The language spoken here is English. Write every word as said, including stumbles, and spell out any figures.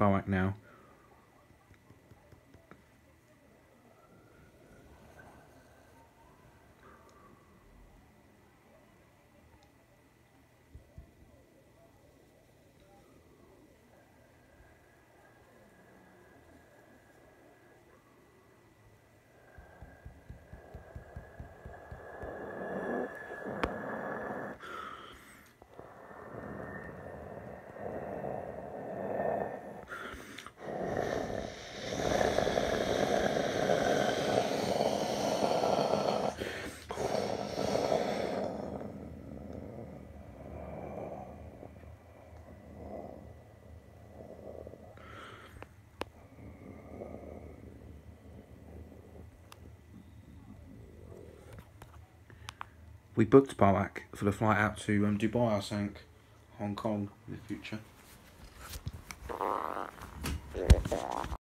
Boac now. We booked Boac for the flight out to um, Dubai, I think, Hong Kong in the future.